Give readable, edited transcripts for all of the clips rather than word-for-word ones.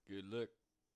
Good luck.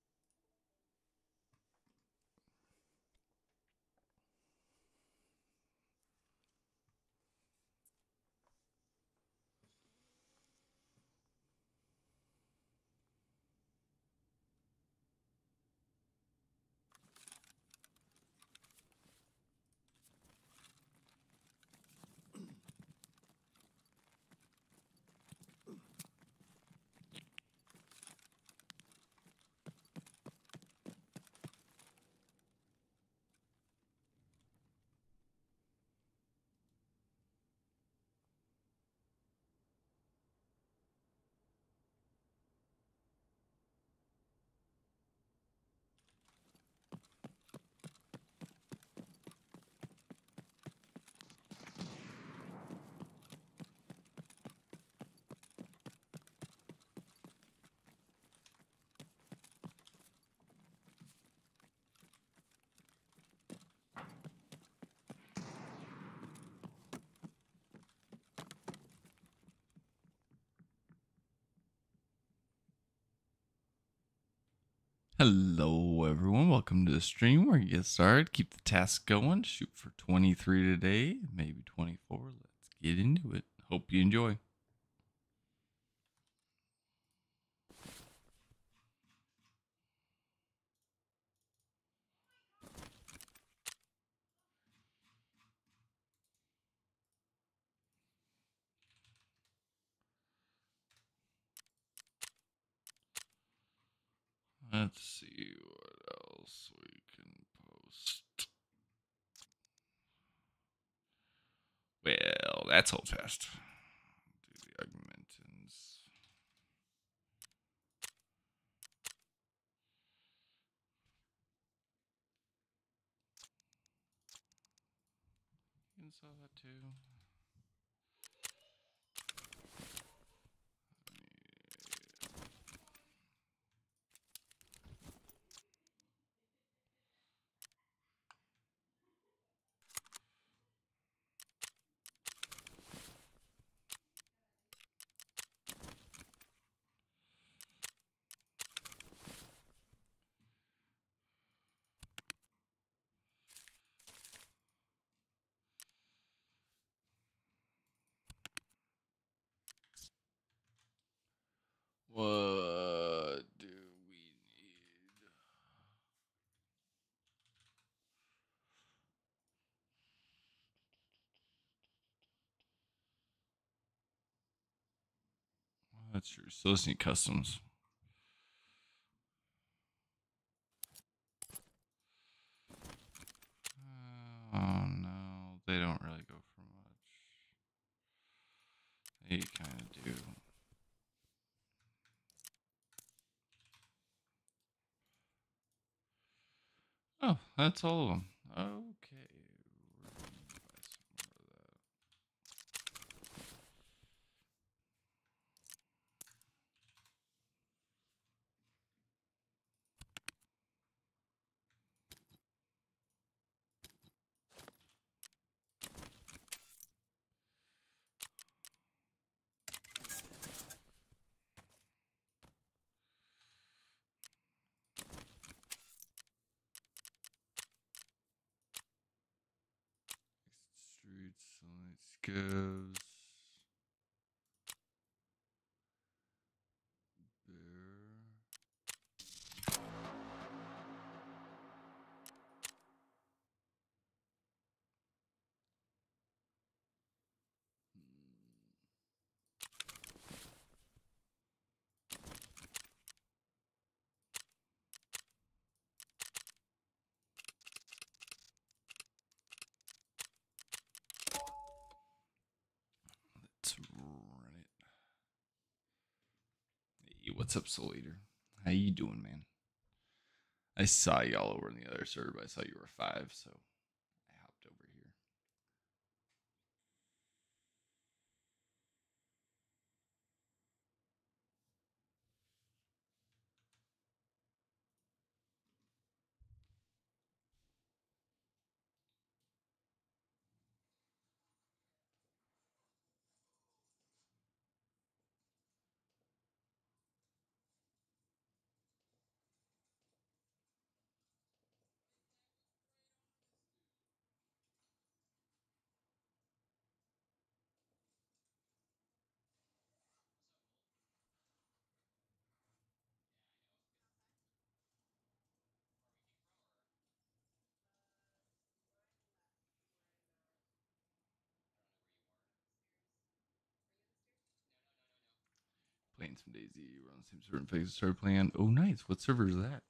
Hello, everyone. Welcome to the stream where you get started. Keep the task going. Shoot for 23 today, maybe 24. Let's get into it. Hope you enjoy. Let's see what else we can post. Well, that's hold fast. Do the augmentins. You can sell that too. What do we need? That's true. So let's need customs. Oh no, they don't really go for much. They kind of do. Oh, that's all of them. Okay. We're gonna buy some more of that. Streets, so let's go. Bear. Let's run it. Hey, what's up, Soul Eater? How you doing, man? I saw y'all over in the other server. I saw you were 5, so I hopped over here. Playing some DayZ. We're on the same server and phase. Started playing. Oh, nice. What server is that?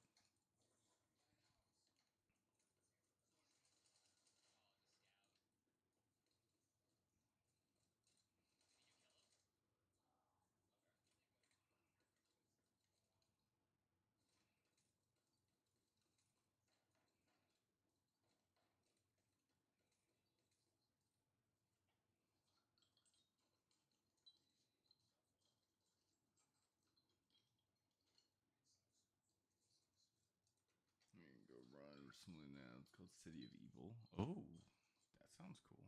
I'm gonna go run recently now. It's called City of Evil. Oh, that sounds cool.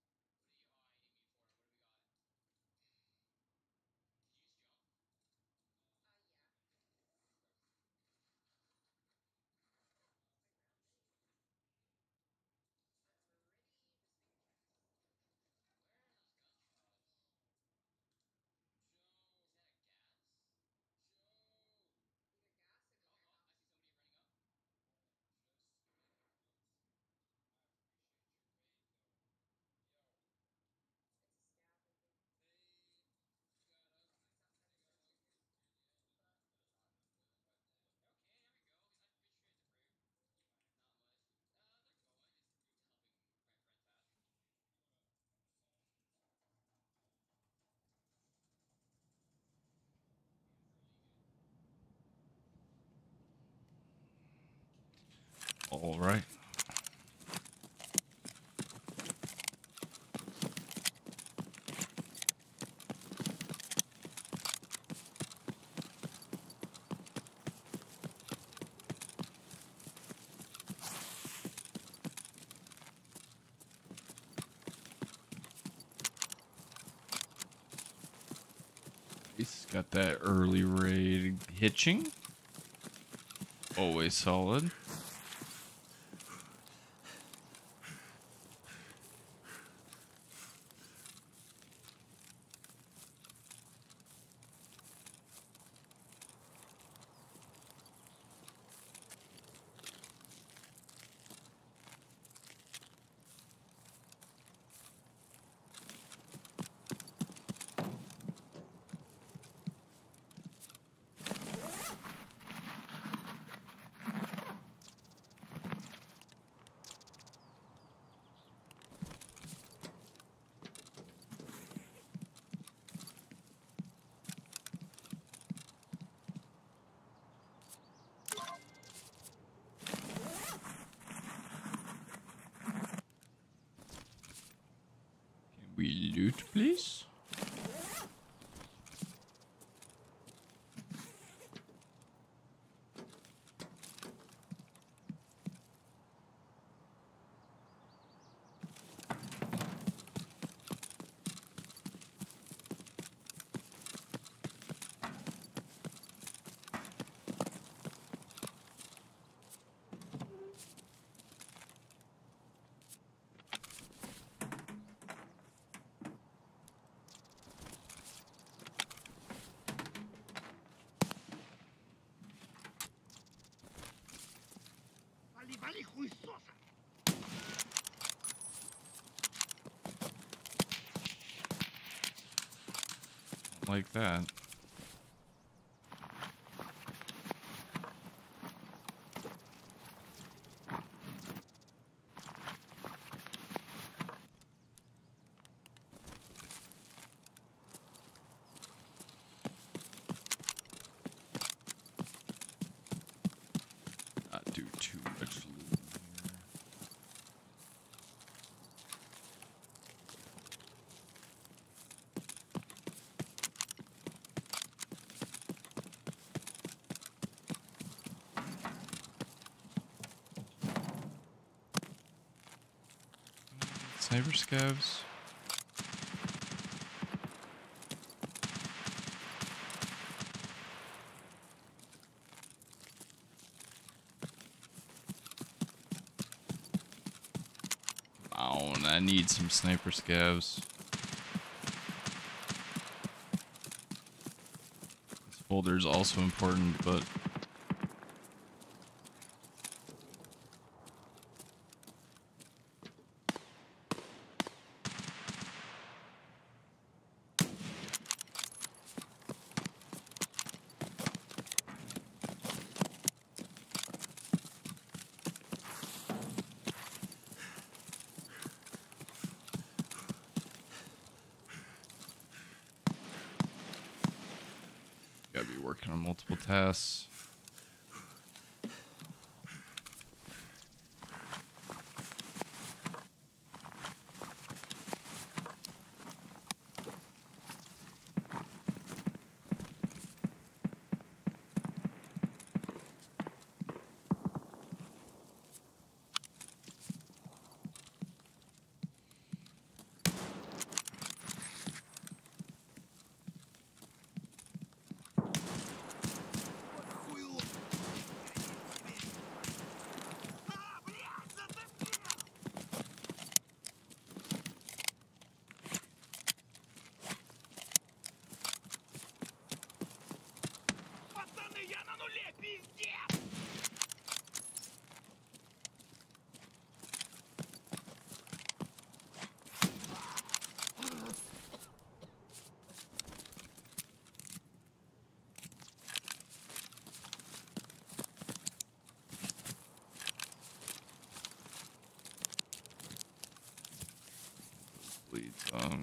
All right. He's got that early raid hitching. Always solid. Can we loot, please? Like that. Not do too much loot here. Sniper scavs. Oh, and I need some sniper scavs. This folder is also important, but working on multiple tasks. Bleed tongue.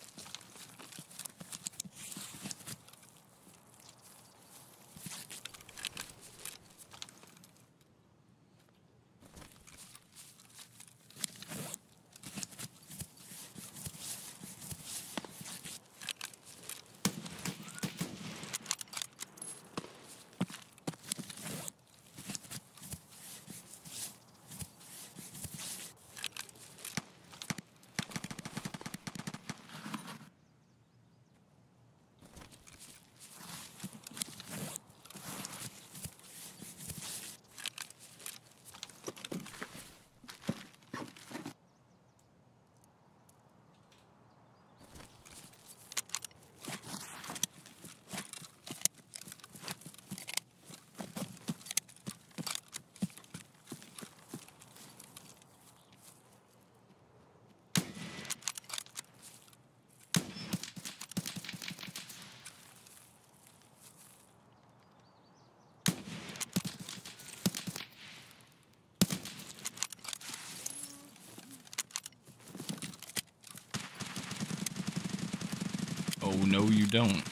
Oh, no, you don't.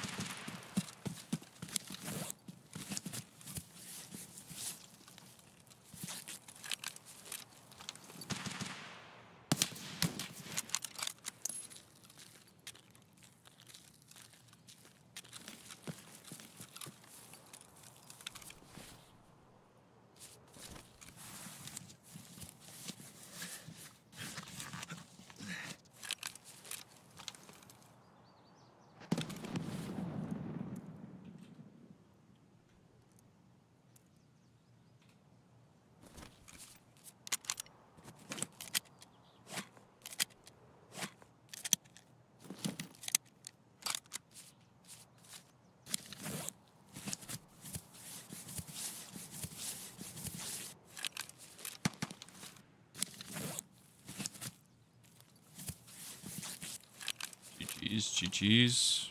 GG's, GG's.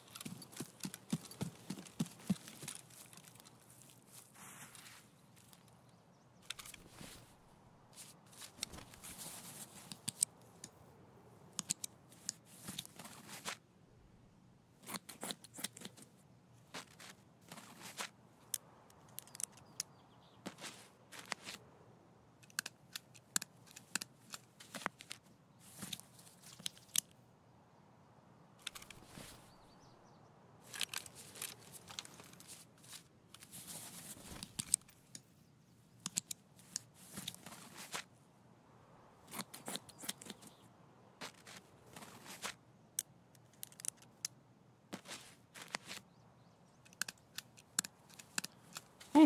Whew.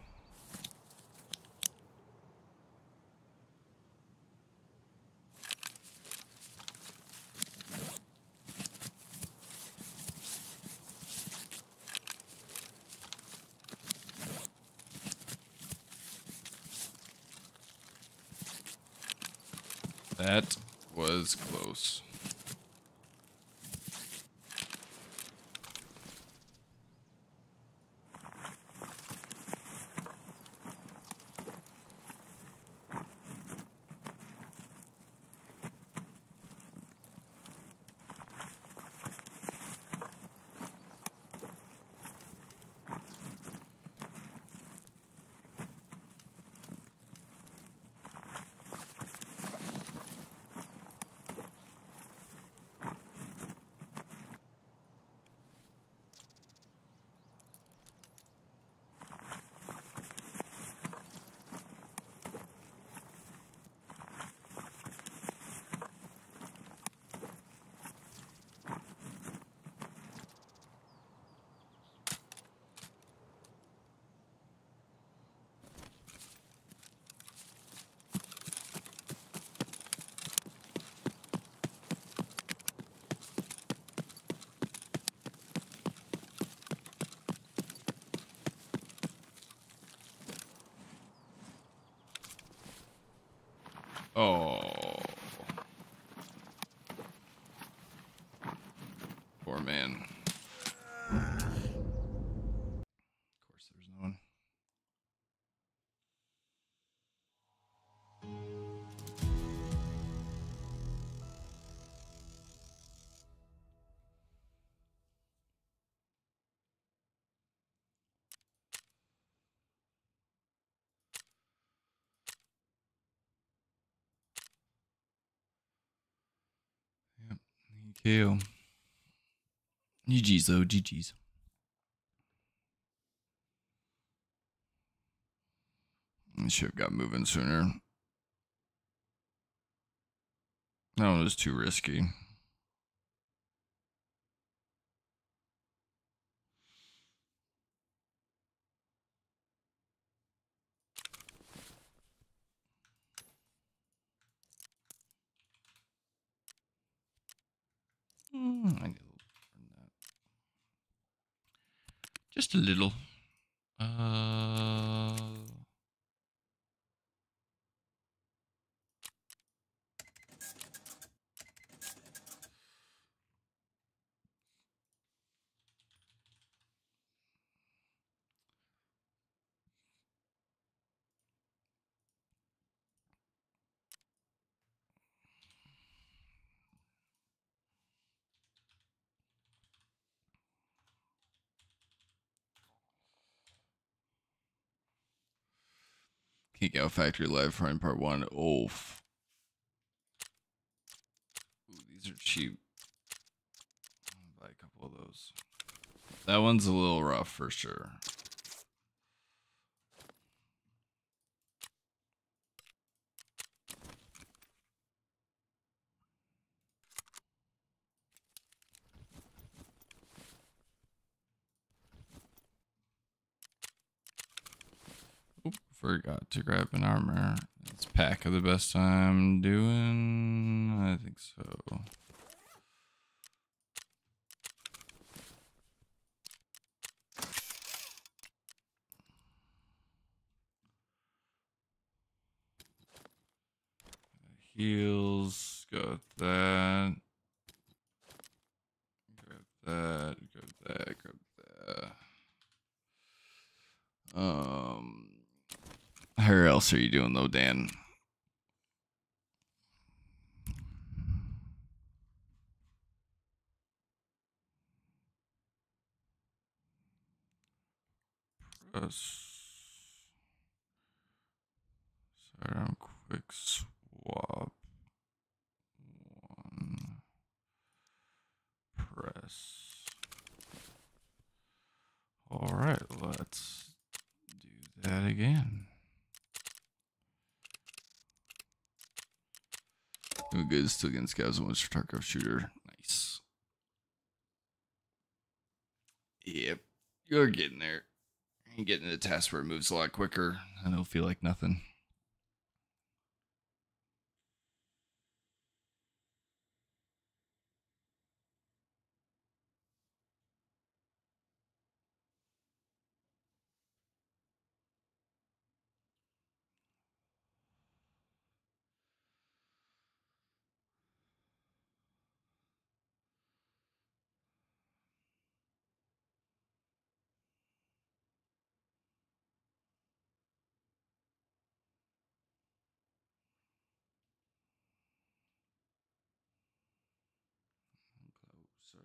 That was close. Oh. Poor man. Of course, there's no one. Yep. KO. GG's though. GG's. I should have got moving sooner. That one was too risky. I need a little more than that. Just a little. Kick Out Factory Live Frame Part 1. Oh. Ooh, these are cheap. I'll buy a couple of those. That one's a little rough for sure. Oop, forgot to grab an armor. It's pack of the best I'm doing. I think so. Heals. Got that. Grab that. Grab that. Grab that. How else are you doing though, Dan? Press. Sidearm quick swap. One. Press. All right, let's do that again. Doing good. Still getting scouts and for Tarkov shooter. Nice. Yep, you're getting there. You're getting to the task where it moves a lot quicker and it'll feel like nothing. Closer.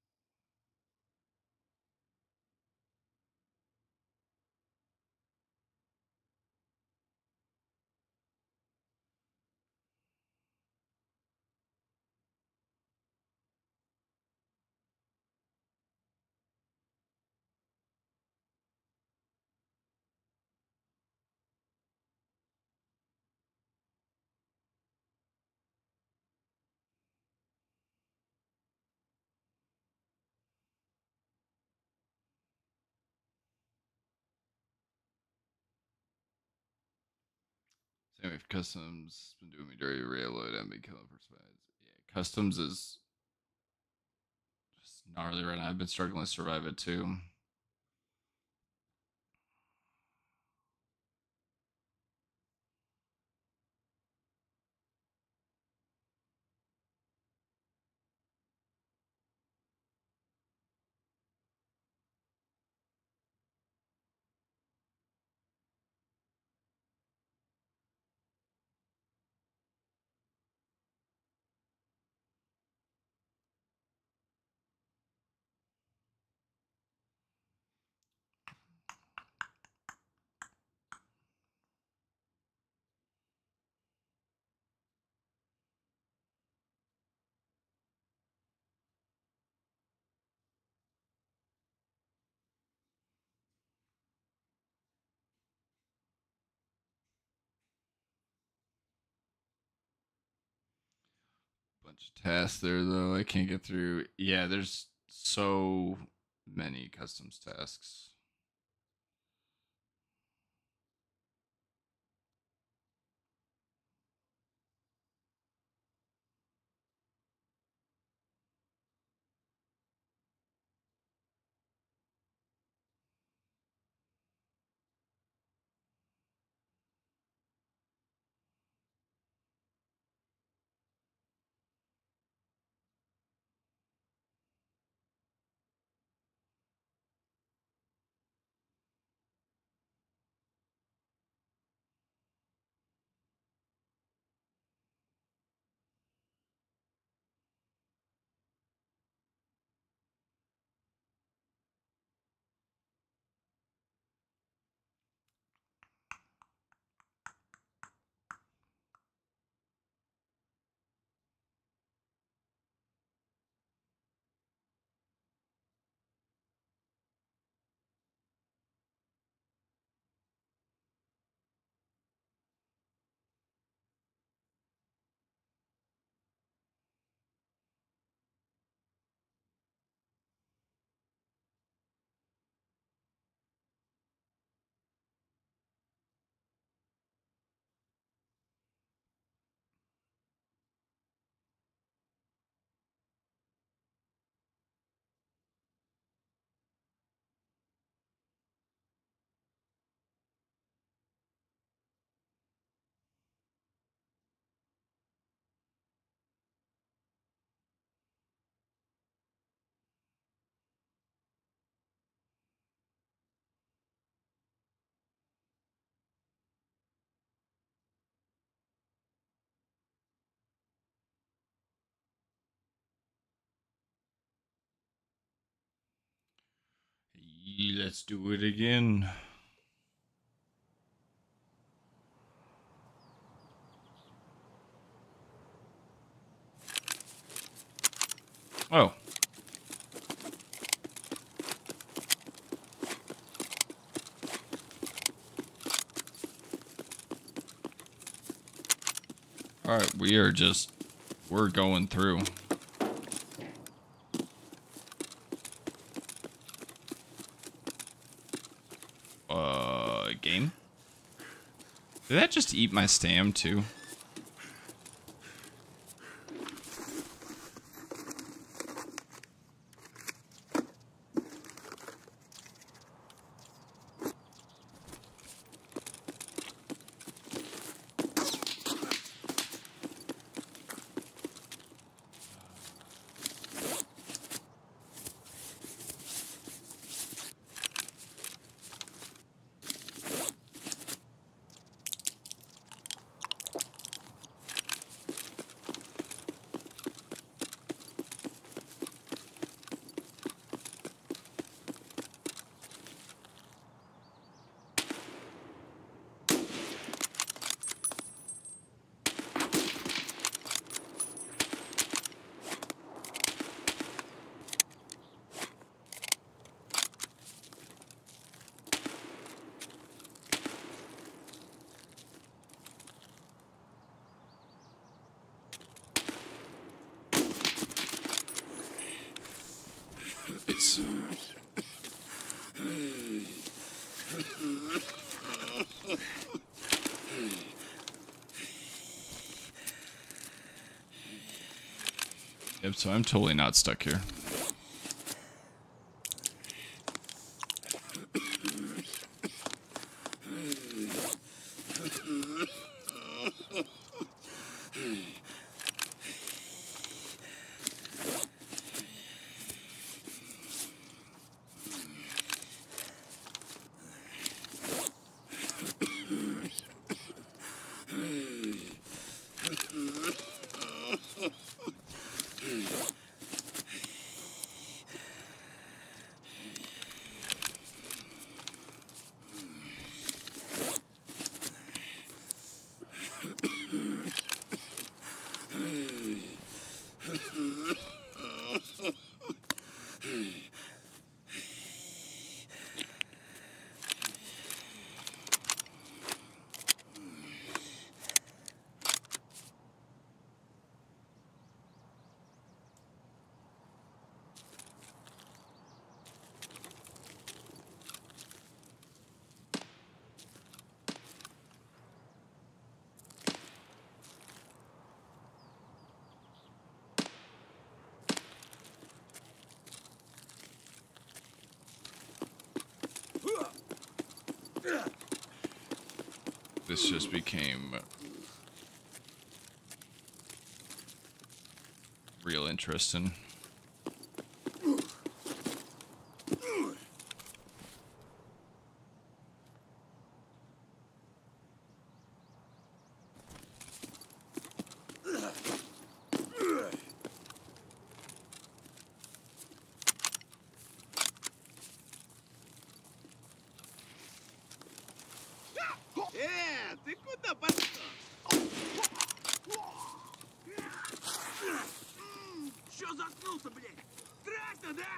Same with customs. Been doing me dirty reload and been killing for spies. Yeah, customs is just gnarly right now. I've been struggling to survive it too. bunch of tasks there though. I can't get through. Yeah, there's so many customs tasks. Let's do it again. Oh. Alright, we're going through. Game? Did that just eat my stam too? It's... Yep, so I'm totally not stuck here. this just became real interesting. Ты куда пошел? Чё заткнулся, блядь? Страшно, да?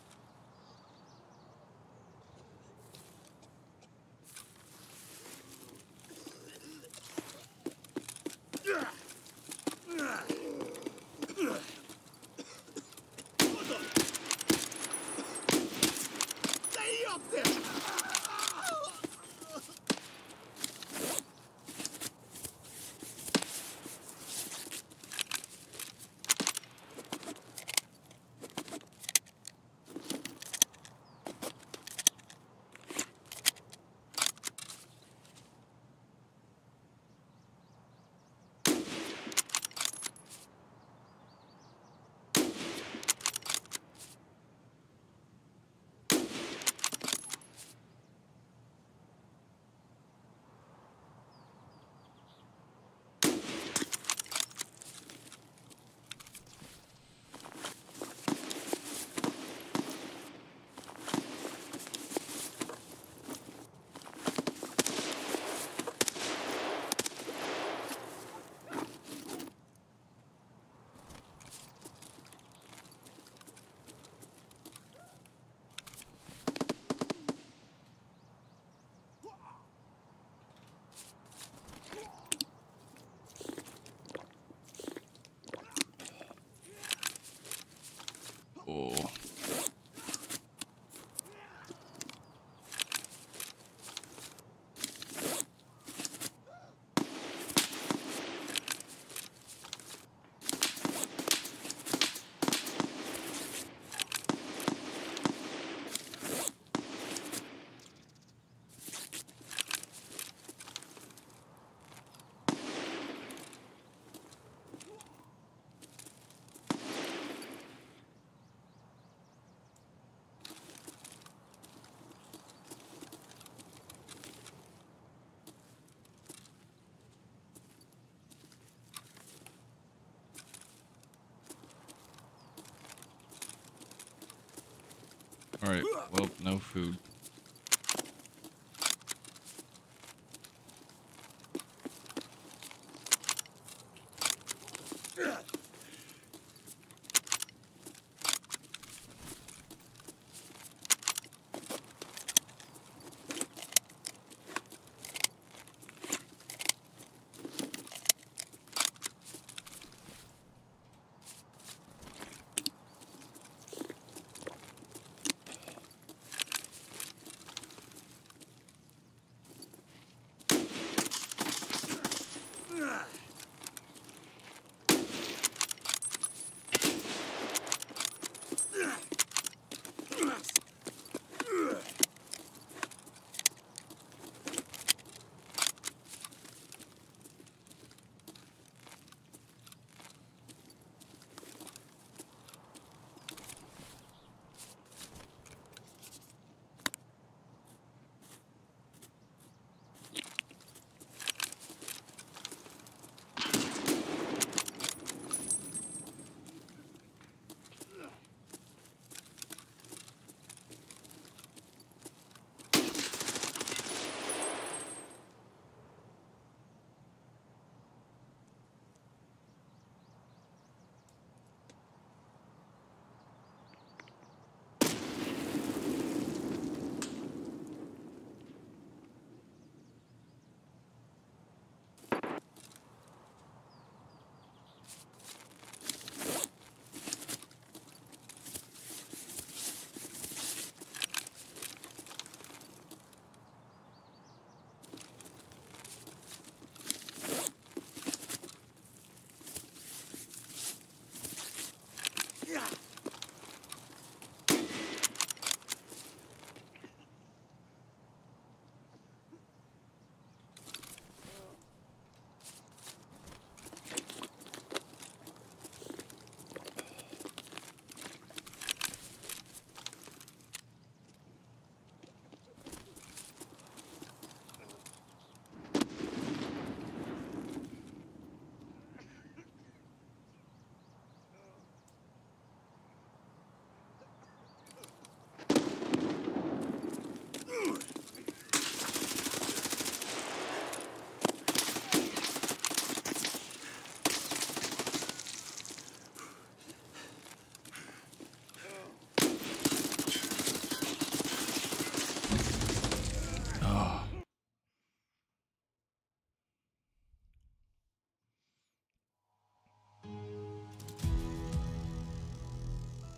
Вот он! Да ёпты! Oh. Alright, well, no food.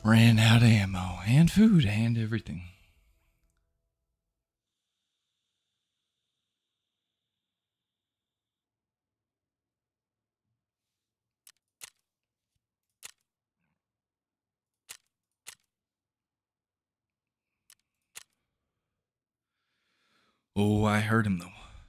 Ran out of ammo and food and everything. Oh, I heard him though.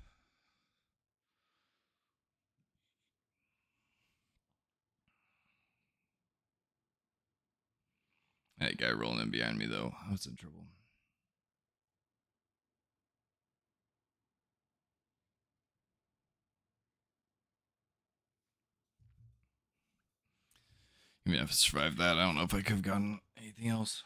That guy rolling in behind me though. I was in trouble. Even if I survived that, I don't know if I could have gotten anything else.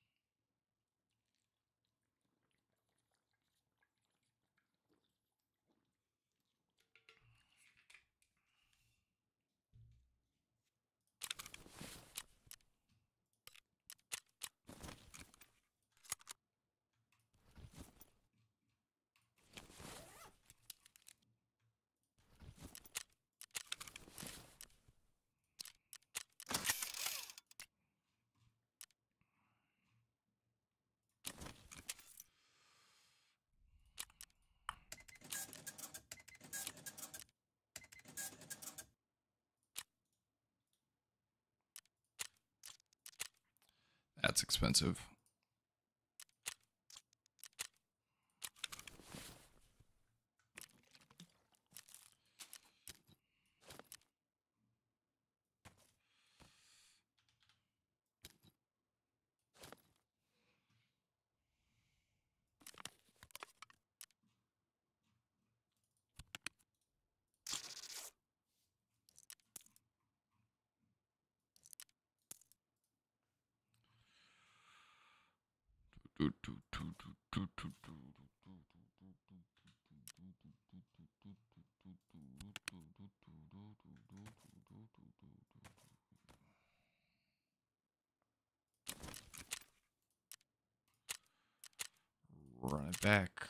That's expensive. Run it back.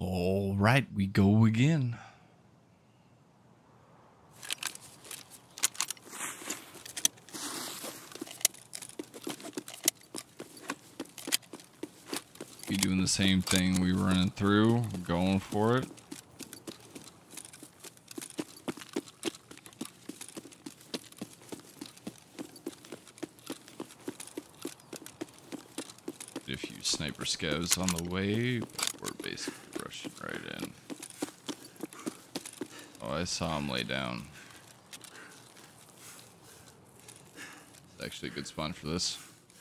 All right, we go again. Be doing the same thing. We running through, going for it. A few sniper scavs on the way, but we're basically rushing right in. Oh, I saw him lay down. It's actually a good spawn for this.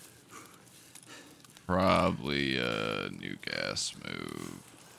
Probably a new gas move.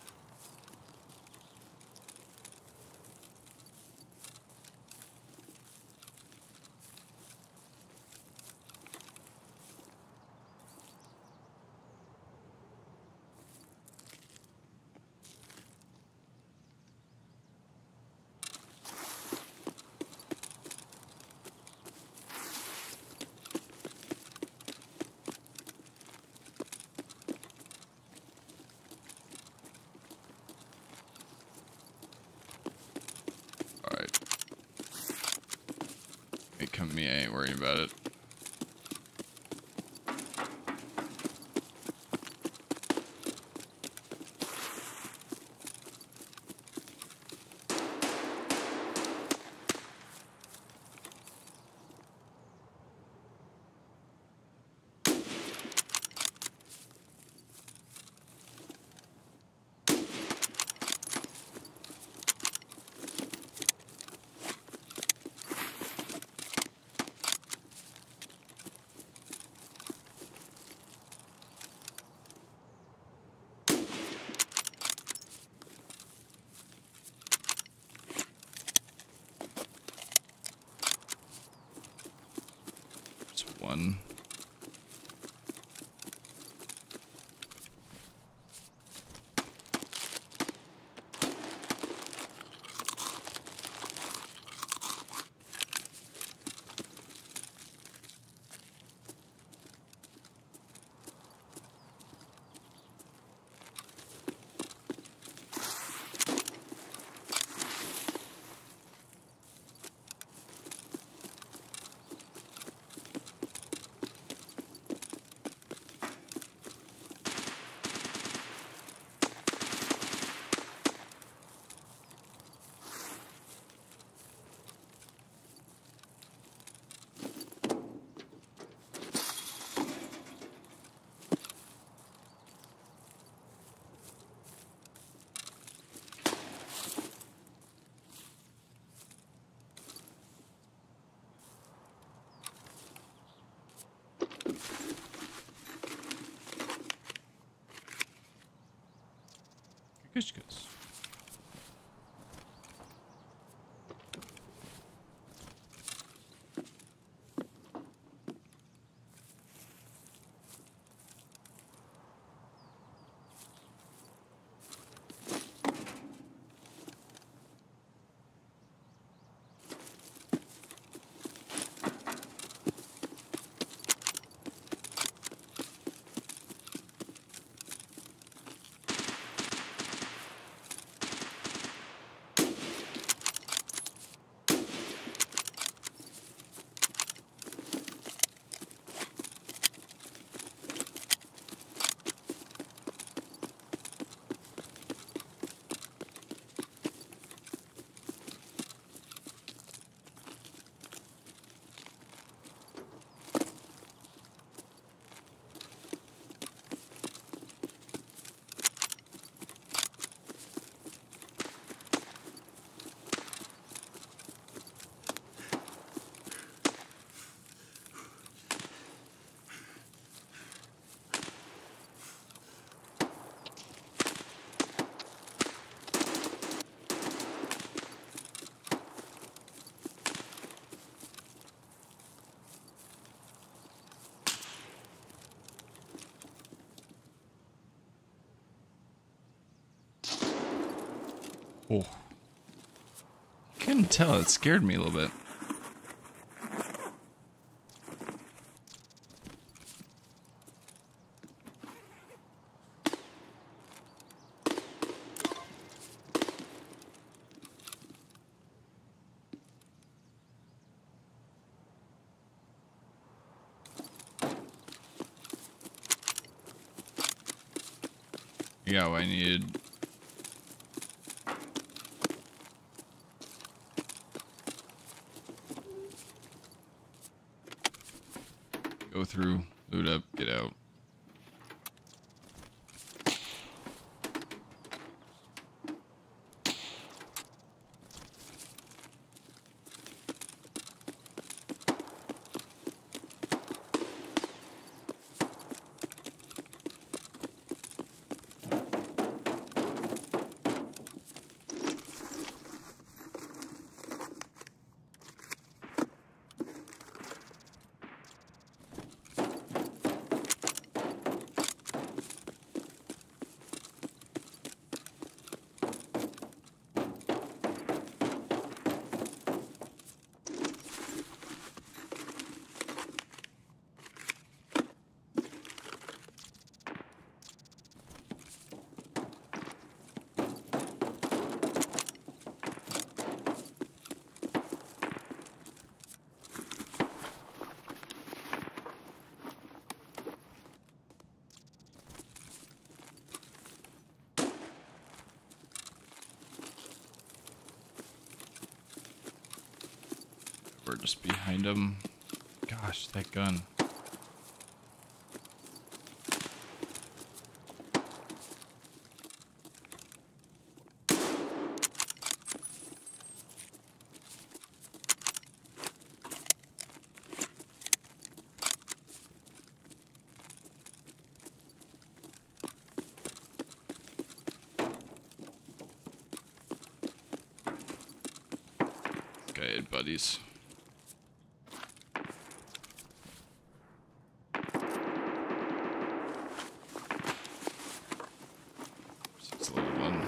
Alright. Hey, come to me, I ain't worrying about it. One. Good. Oh. Couldn't tell. It scared me a little bit. Yeah, I need. Go through, loot up, get out. We're just behind him. Gosh, that gun. Okay, buddies. It's level 1.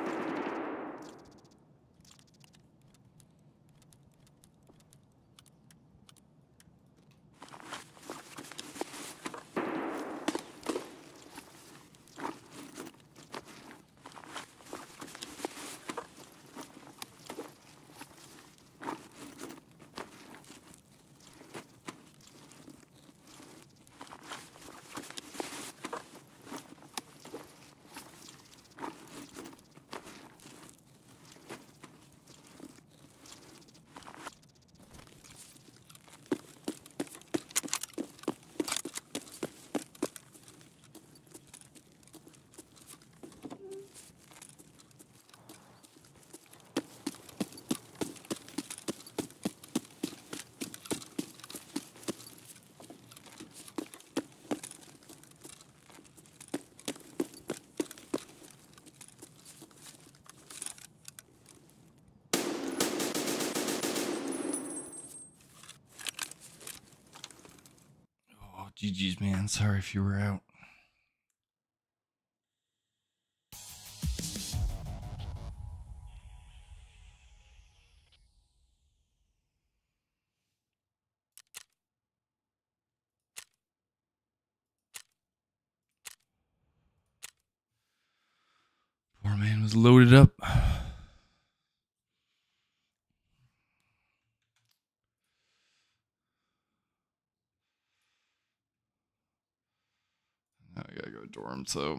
Oh, GG's, man. Sorry if you were out. Poor man was loaded up. Now I gotta go dorm, so.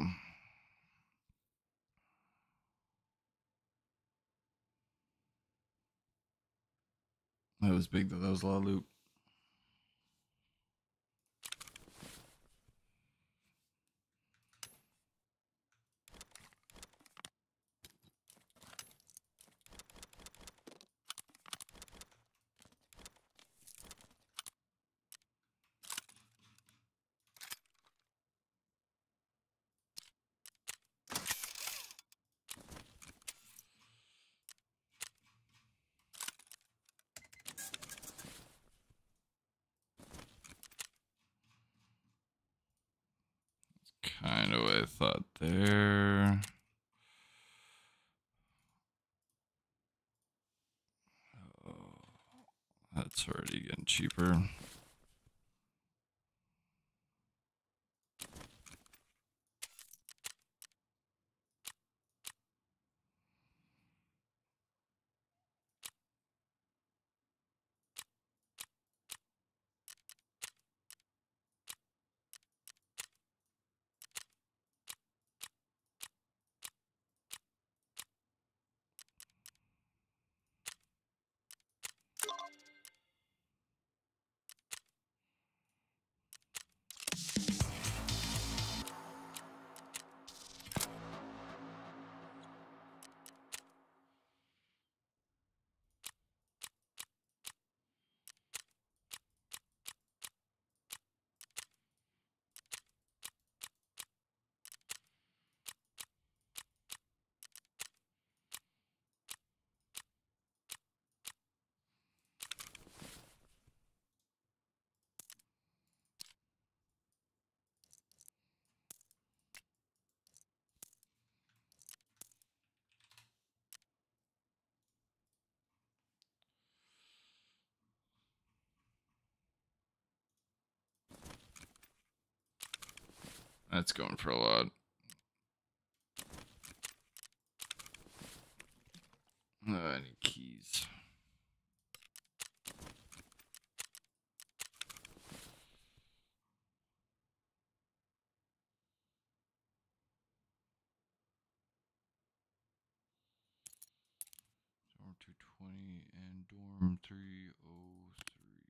That was big, though. That was a lot of loot. Kind of what I thought there. Oh, that's already getting cheaper. That's going for a lot. I need keys. Dorm 220 and dorm 303.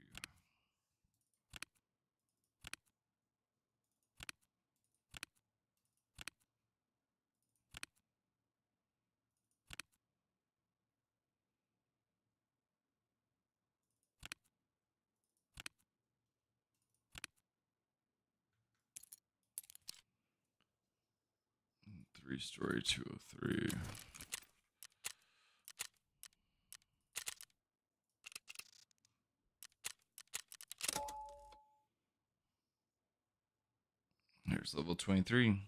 Three-story 203. Here's level 23.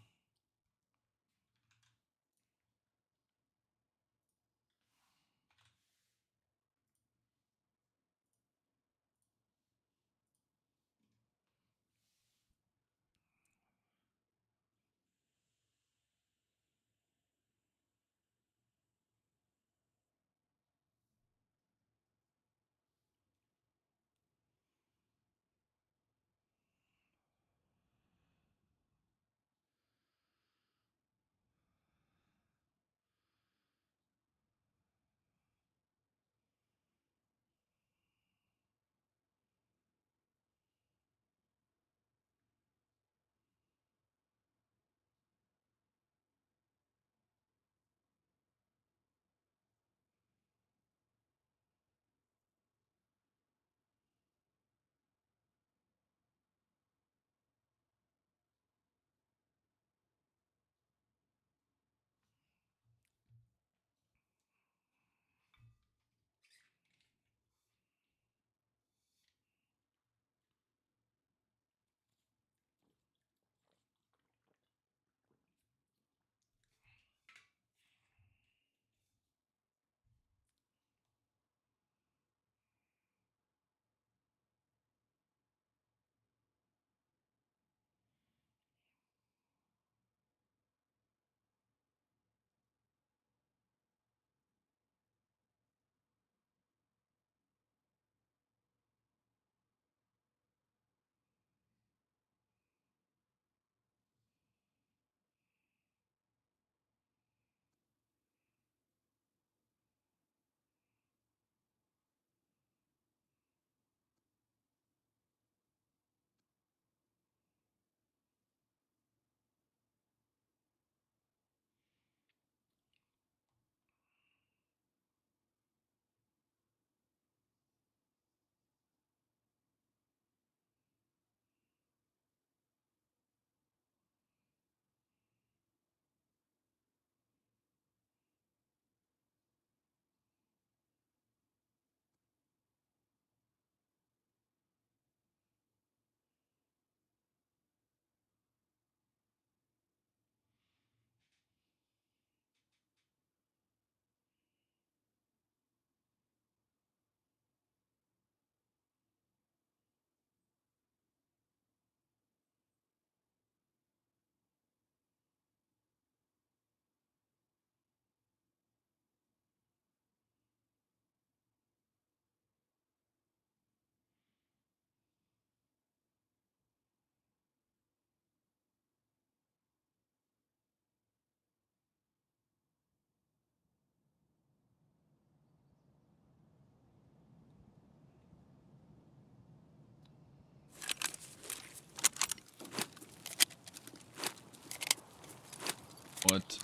What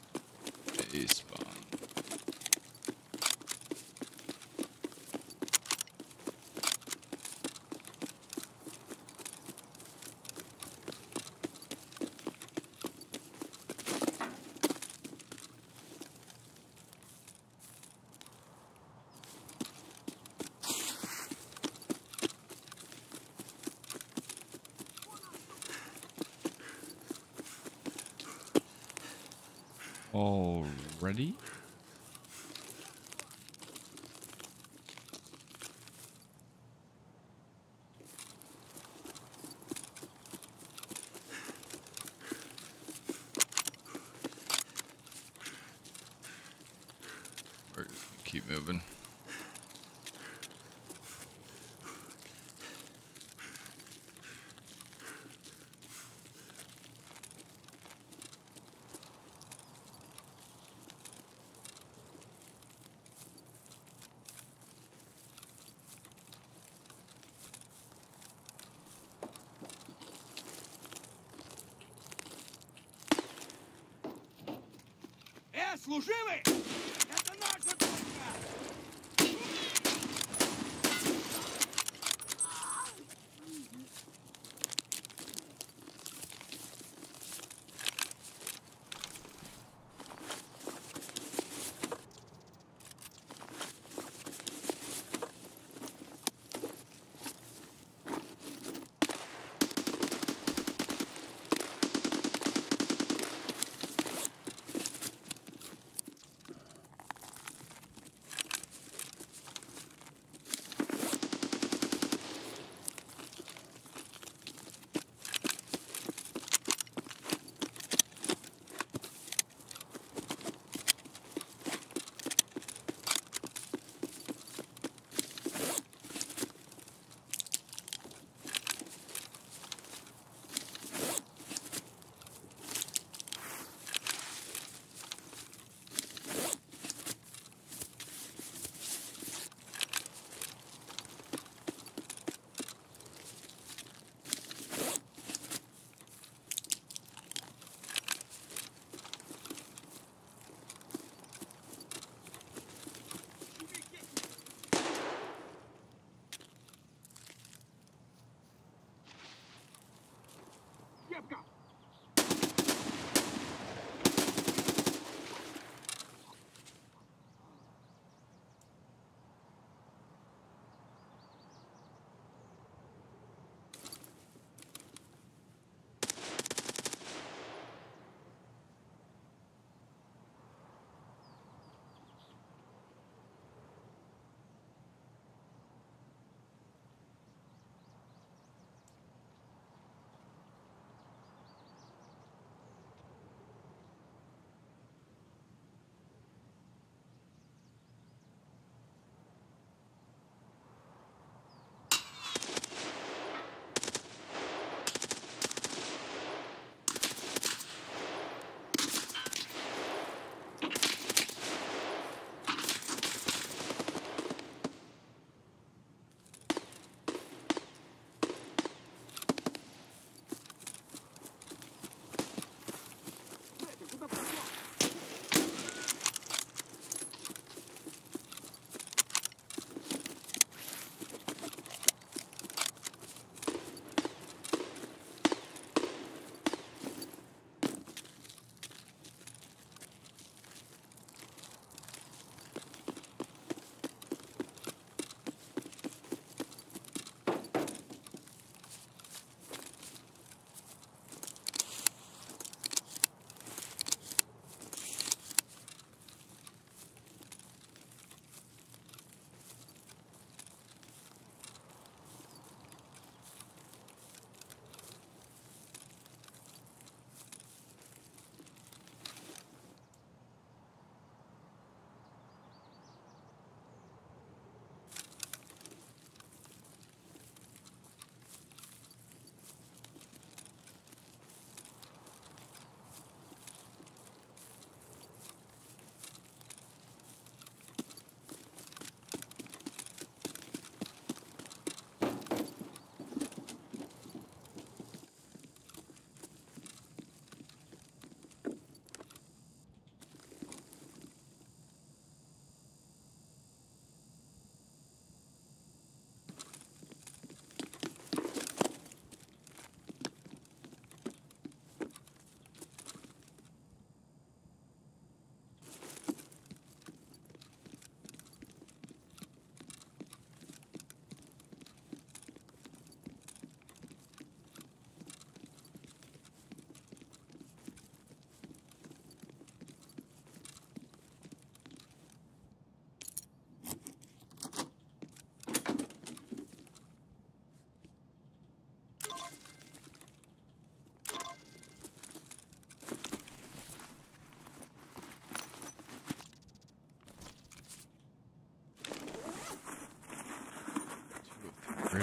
a spawn. Already? We're just gonna keep moving. Служивый! Это наша точка!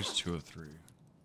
Where's 203?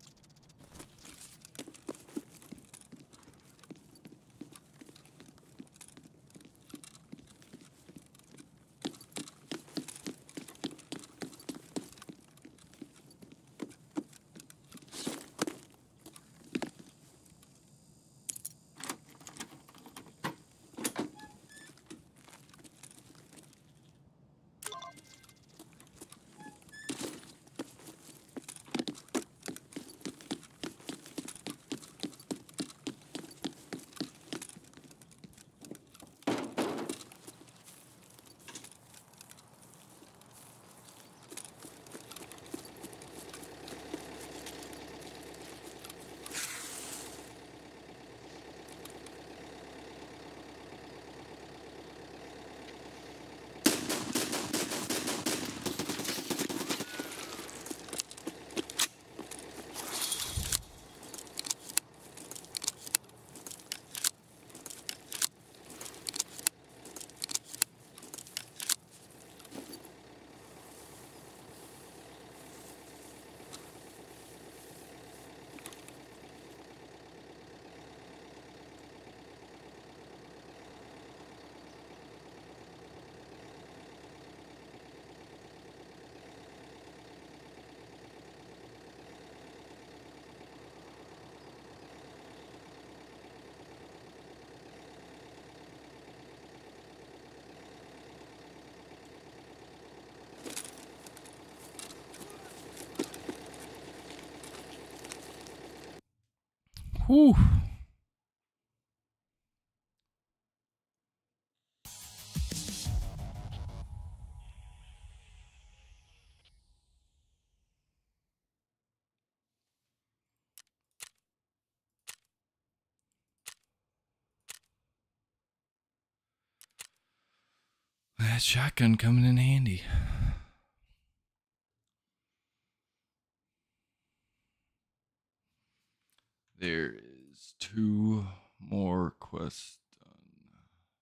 Whew. That shotgun coming in handy. There is 2 more quests done.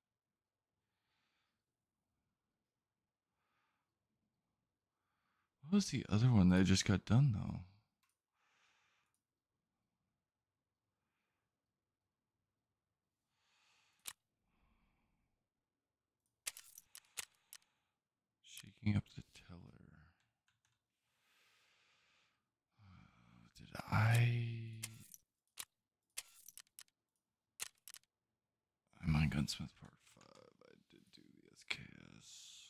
What was the other one that just got done though? Shaking up the teller. Did I? I'm on Gunsmith Part 5. I did do the SKS.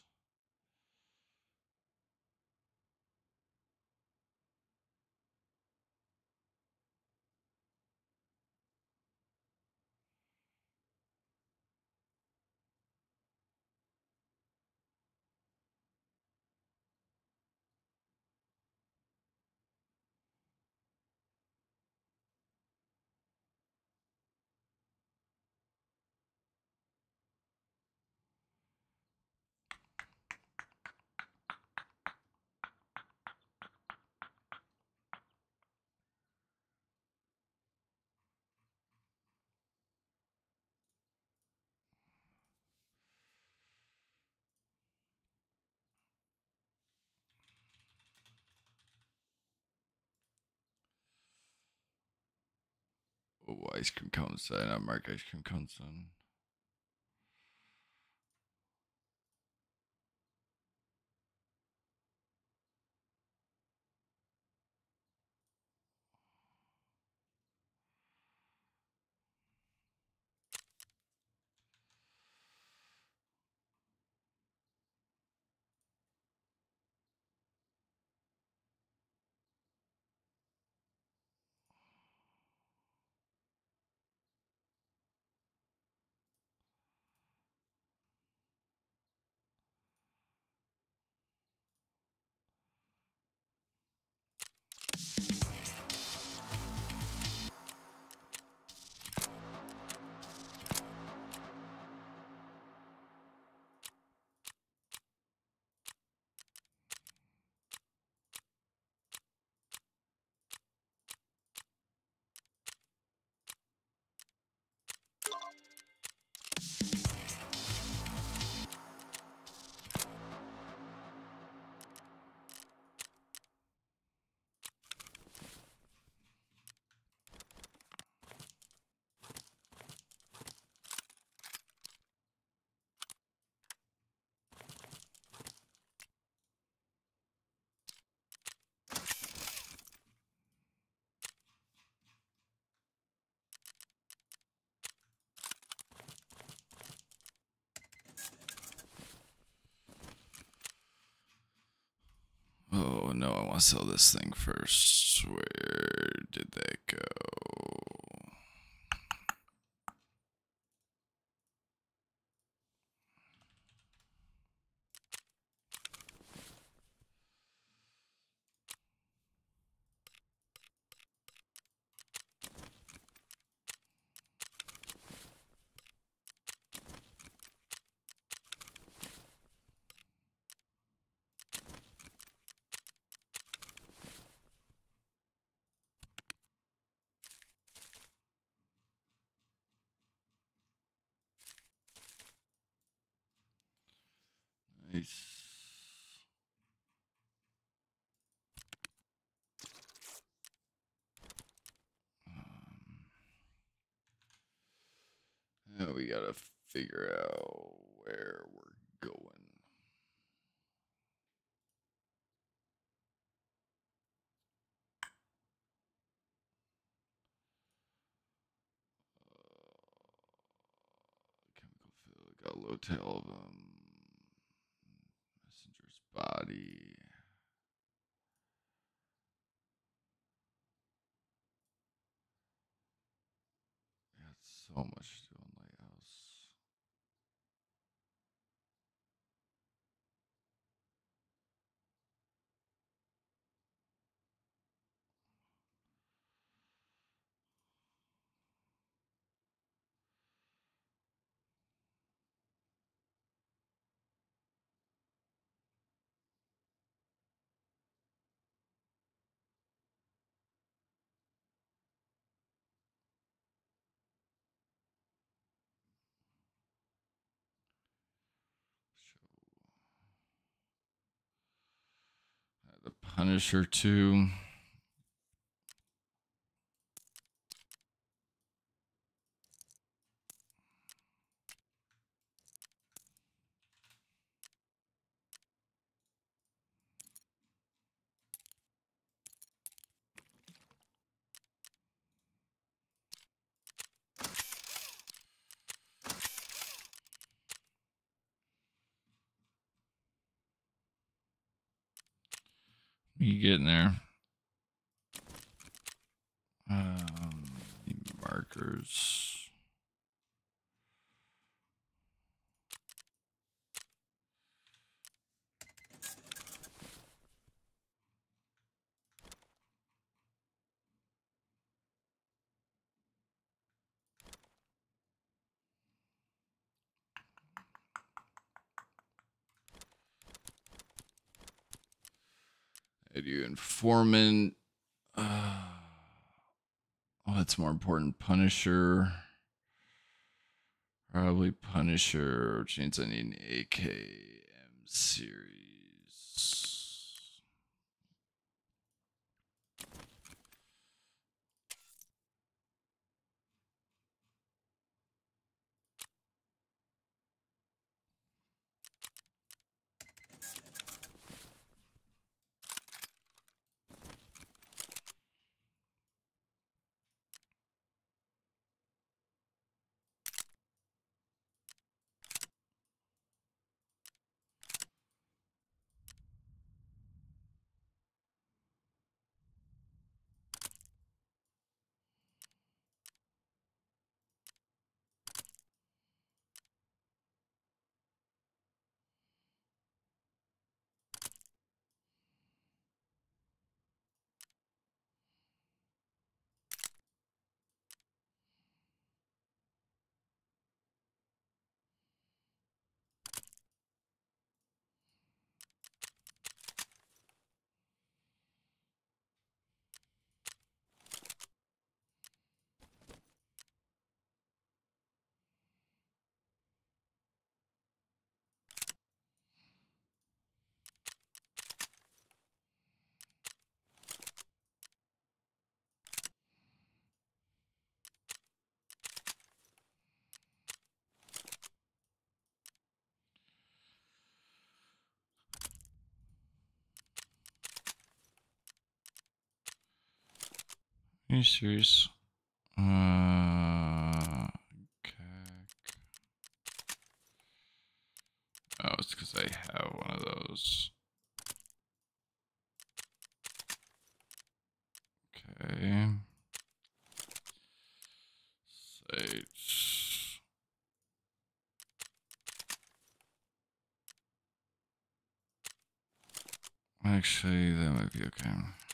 Oh, ice cream cone sign. I mark ice cream cone sign. no, I want to sell this thing first. Where did that go? Nice. Now we gotta figure out where we're going. Chemical field, got low tail of messenger's body. Got so much to do on Lighthouse. The Punisher too. You getting there? Markers. I do informant. Oh, that's more important. Punisher. Probably Punisher, which means I need an AKM series. Are you serious? Okay. Oh, it's because I have one of those. Actually, that might be okay.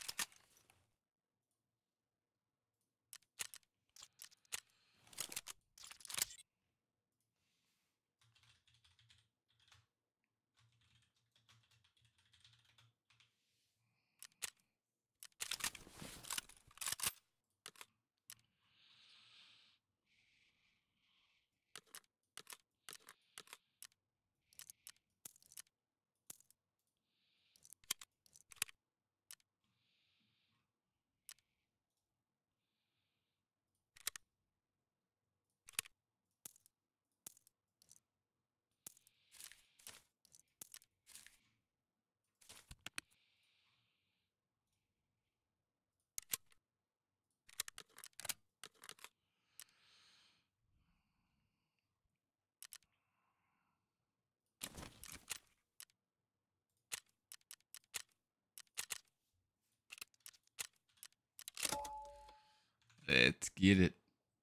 Let's get it.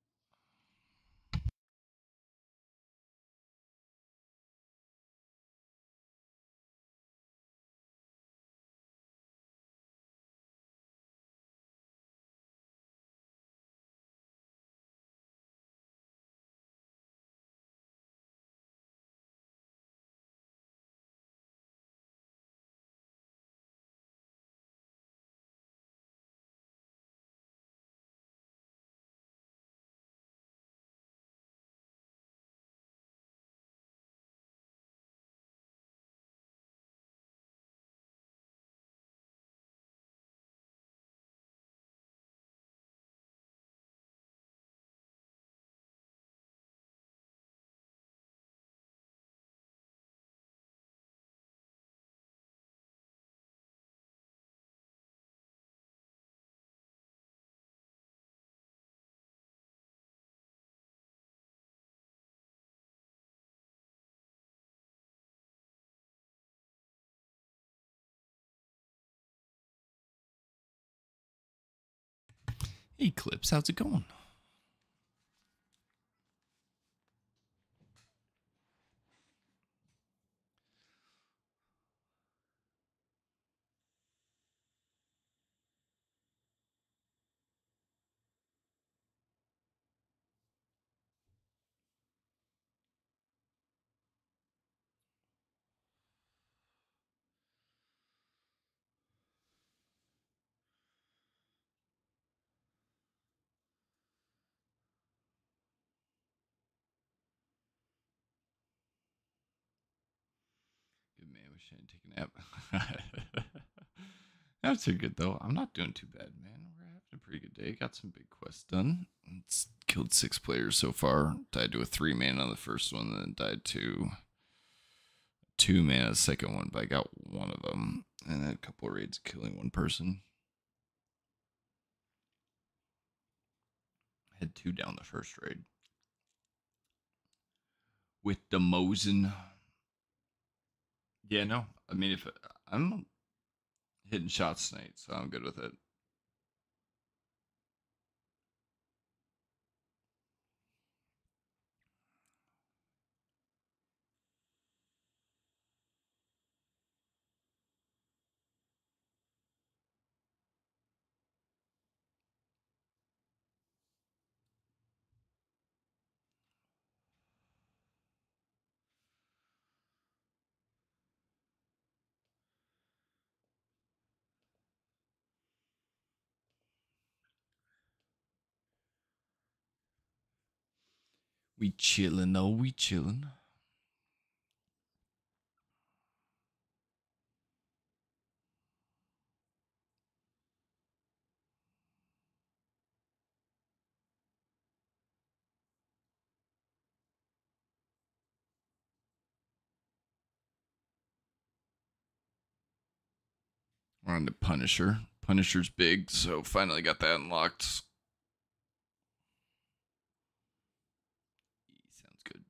Hey, Clips, how's it going? Good man, wish I didn't take a nap. That's too good though. I'm not doing too bad, man. We're having a pretty good day. Got some big quests done. It's killed 6 players so far. Died to a 3-man on the first one, then died to 2-man on the second one, but I got one of them. And had a couple of raids killing one person. Had 2 down the first raid. With the Mosin. Yeah, no. I mean, if I'm hitting shots tonight, so I'm good with it. We chillin', though. We chillin'. We're on to Punisher. Punisher's big, so finally got that unlocked. Sounds good.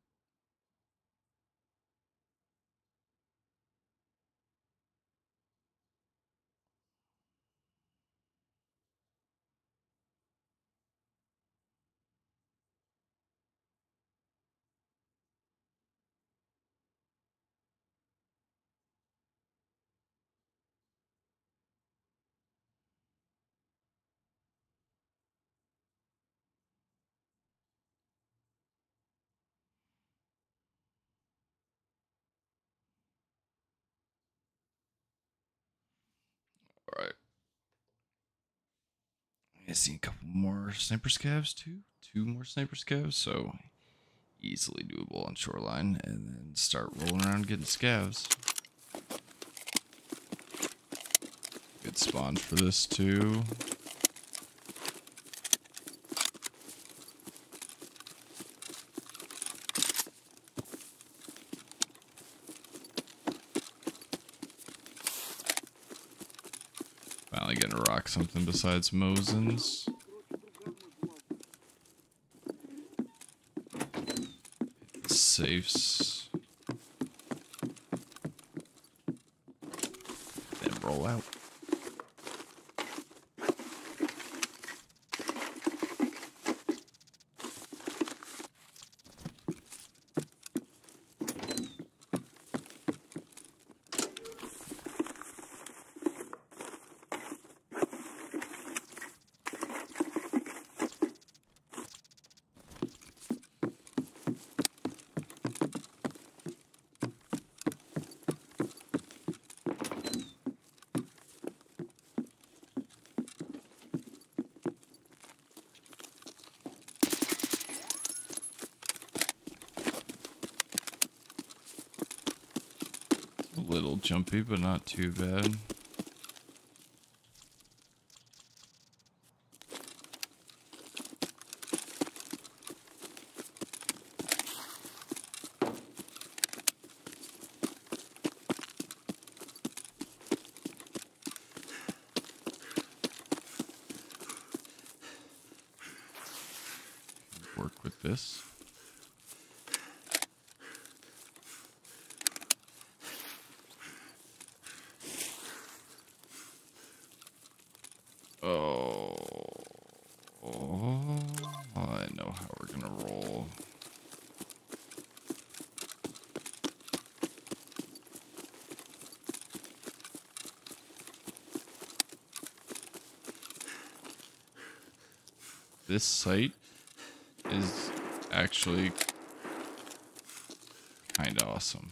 I see a couple more sniper scavs too. Two more sniper scavs, so easily doable on shoreline, and then start rolling around getting scavs. Good spawn for this too. Finally getting to rock something besides Mosins. Safes. Then roll out. A little jumpy, but not too bad. Work with this. Oh, I know how we're gonna roll. This site is actually kind of awesome.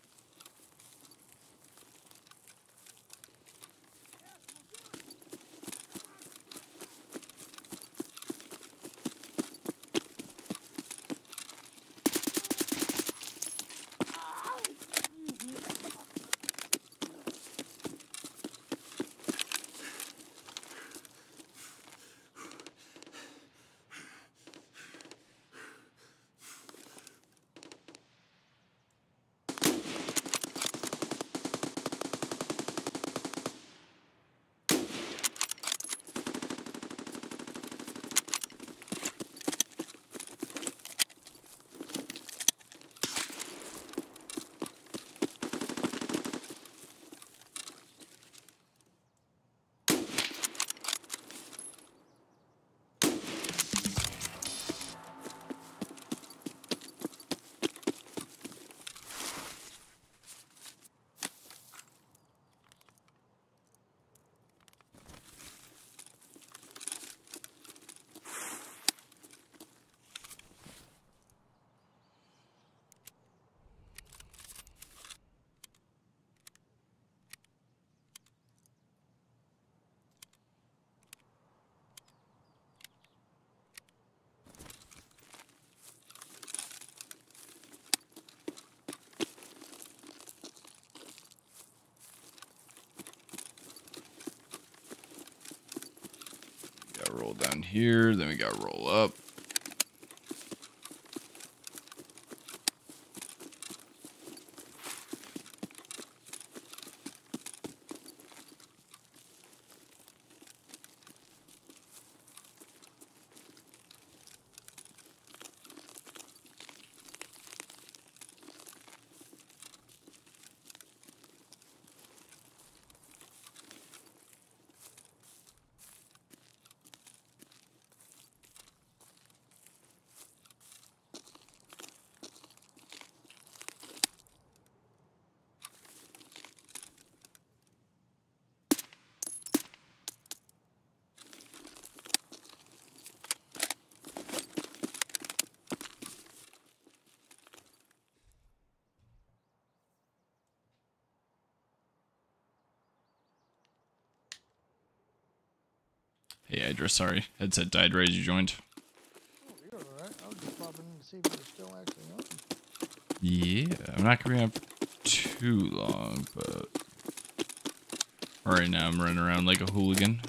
Roll down here, then we got roll up. Hey, Idris, sorry. Headset died right as you joined. Oh, you're alright. I was just popping in to see if you were still actually on. Yeah, I'm not going to be up too long, but... Right now I'm running around like a hooligan.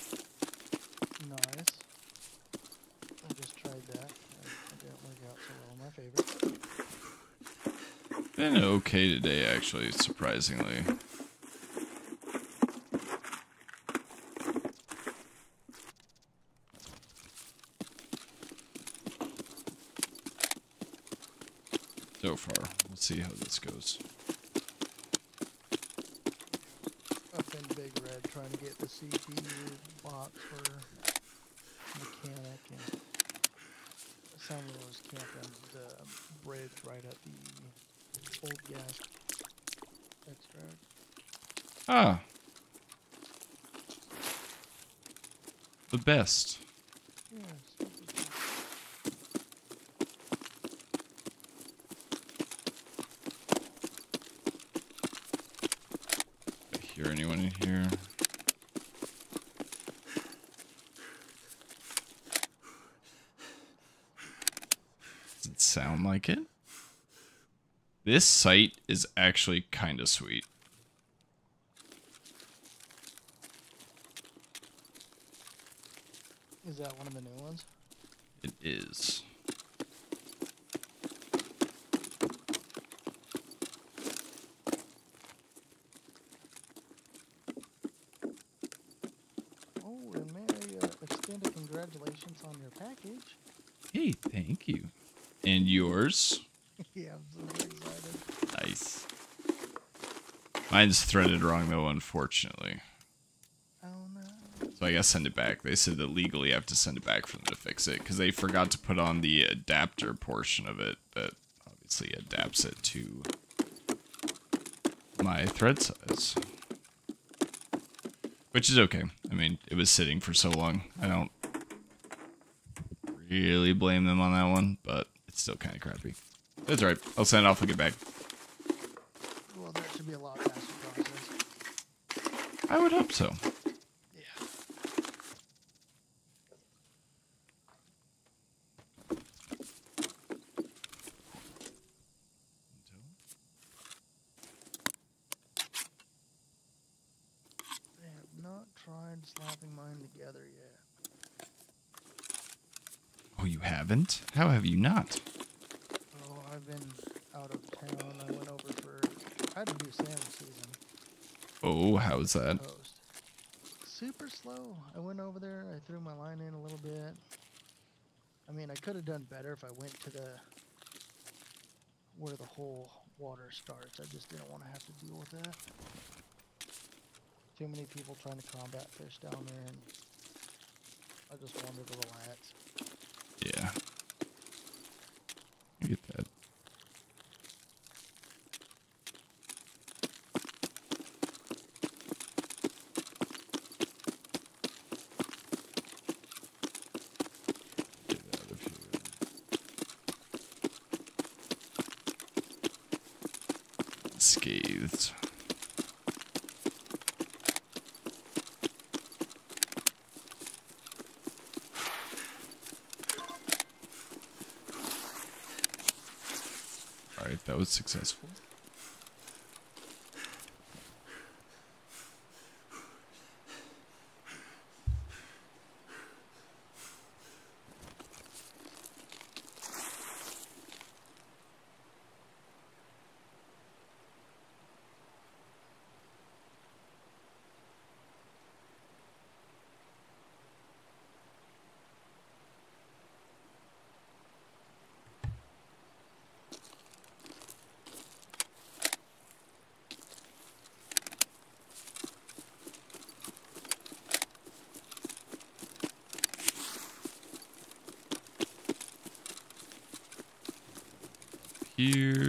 Nice. I just tried that. It didn't work out so well. My favorite. Been okay today, actually, surprisingly. So far. We'll see how this goes. Up in Big Red trying to get the CPU box for mechanic, and someone was camping the bridge right at the old gas extract. Ah. The best. Yeah, super cool. I hear anyone in here? Does it sound like it? This site is actually kind of sweet. Is that one of the new ones? It is. Oh, and may I extend a congratulations on your package? Hey, thank you. And yours? Yeah, I'm so excited. Nice. Mine's threaded wrong though, unfortunately. Oh no. So I gotta send it back. They said that legally I have to send it back for them to fix it because they forgot to put on the adapter portion of it that obviously adapts it to my thread size. Which is okay. I mean, it was sitting for so long. I don't really blame them on that one, but it's still kind of crappy. That's alright. I'll send it off and get back. Well, that should be a lot faster process. I would hope so. Yeah. I have not tried slapping mine together yet. Oh, you haven't? How have you not? Oh, I've been out of town. I went over for... I had to do salmon season. Oh, how's that? Post. Super slow. I went over there. I threw my line in a little bit. I mean, I could have done better if I went to the... where the whole water starts. I just didn't want to have to deal with that. Too many people trying to combat fish down there, and I just wanted to relax. Yeah. I get that. Get out of here. Scathed. Alright, that was successful. Here.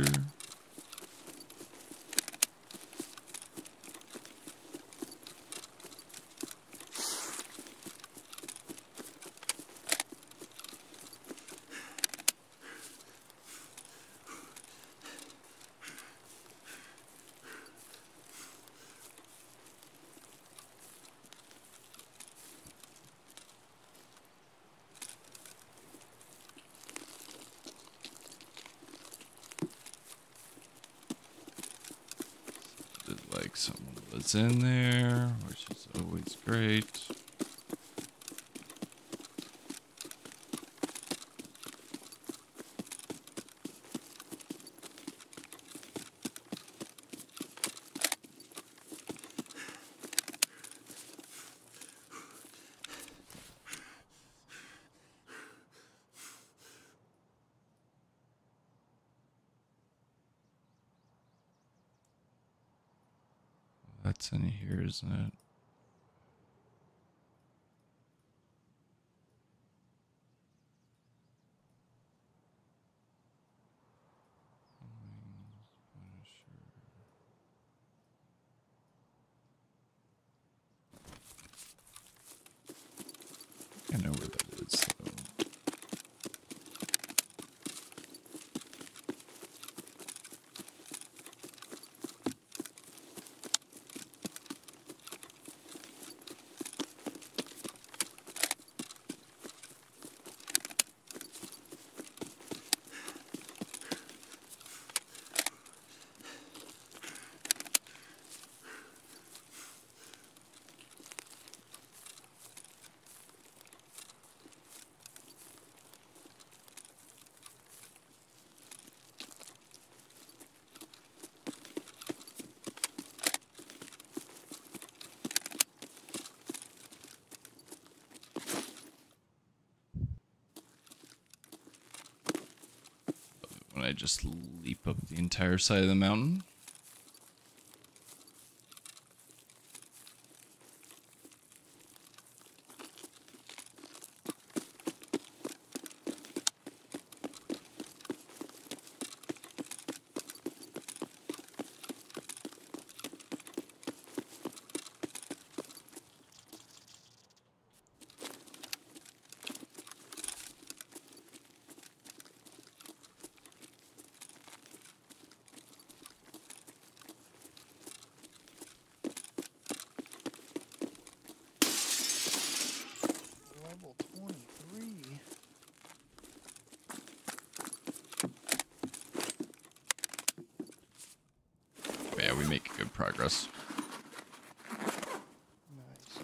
like someone was in there, which is always great. That's in here, isn't it? I know where that is, though. When I just leap up the entire side of the mountain. Level 23. Yeah, we make good progress. Nice.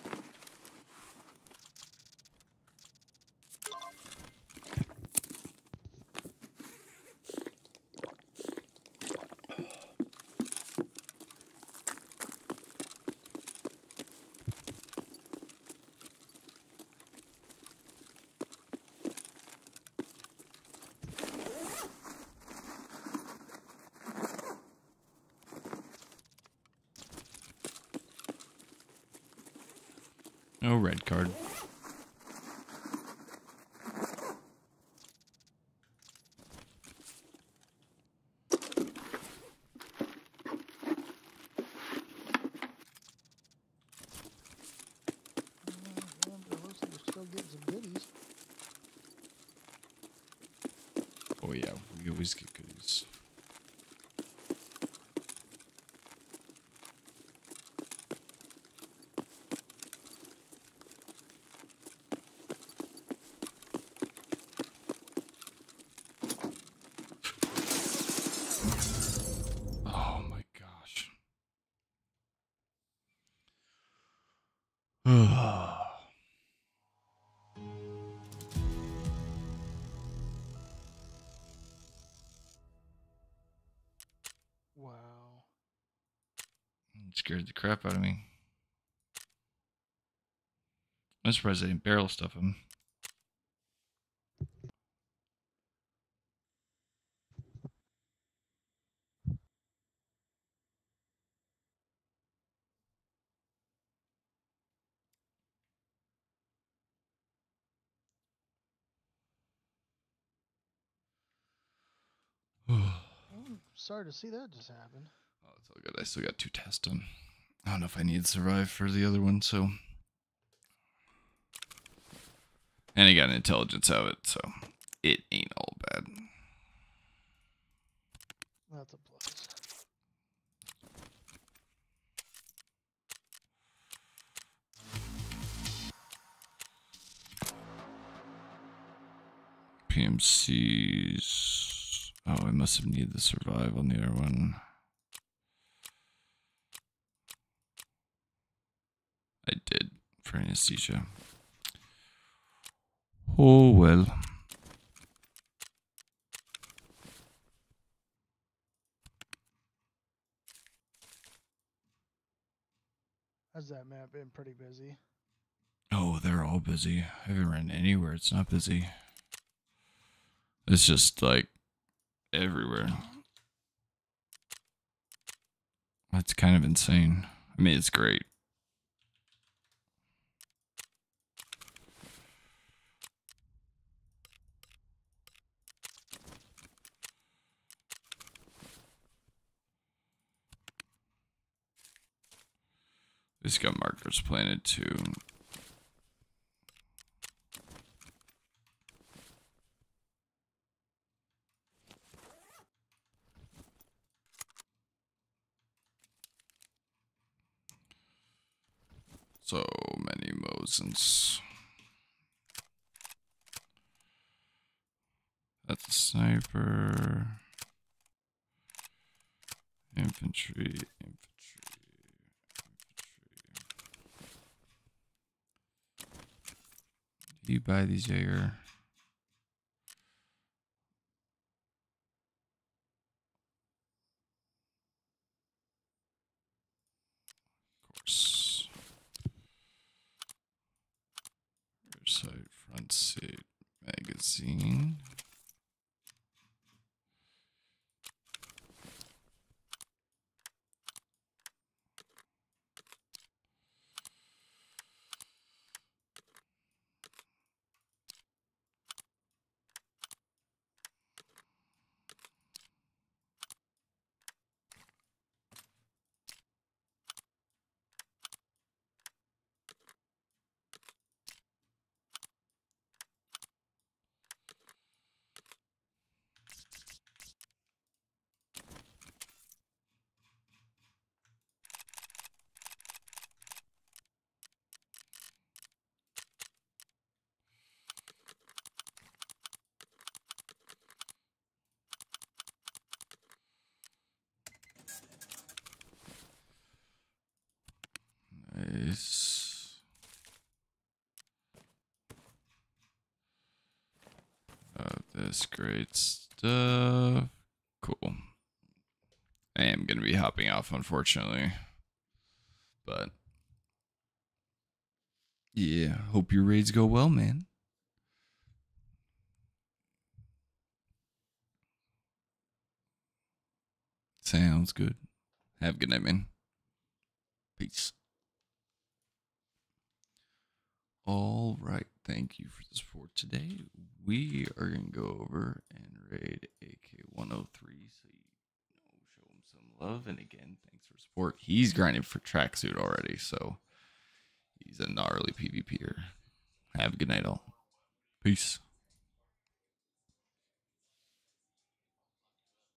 No red card. Well, it looks like we're still getting some goodies. Oh yeah, we always get goodies. Oh my gosh. Wow. Scared the crap out of me. I'm surprised I didn't barrel stuff him. Oh, I'm sorry to see that just happen. it's all good. I still got 2 tests done. I don't know if I need to survive for the other one, so. And I got an intelligence out of it, so it ain't all bad. That's a plus. PMCs. Oh, I must have needed to survive on the other one. I did for anesthesia. Oh well. Has that map been pretty busy? Oh, they're all busy. I haven't ran anywhere. It's not busy. It's just like everywhere. That's kind of insane. I mean, it's great. It's got markers planted too. So many Mosins. That's a sniper. Infantry. Do you buy these Jaeger? Of course. Rear sight, front seat, magazine. Nice. This great stuff. Cool. I am going to be hopping off, unfortunately. But yeah, hope your raids go well, man. Sounds good. Have a good night, man. Peace. All right. Thank you for the support today. We are going to go over and raid AK 103. So, show him some love. And again, thanks for support. He's grinding for tracksuit already. So, he's a gnarly PvPer. Have a good night, all. Peace.